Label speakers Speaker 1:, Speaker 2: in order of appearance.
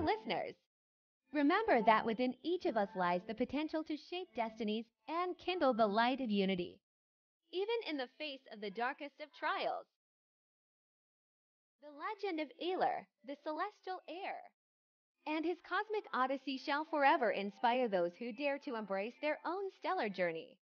Speaker 1: listeners. Remember that within each of us lies the potential to shape destinies and kindle the light of unity, even in the face of the darkest of trials. The legend of Aelar, the celestial heir, and his cosmic odyssey shall forever inspire those who dare to embrace their own stellar journey.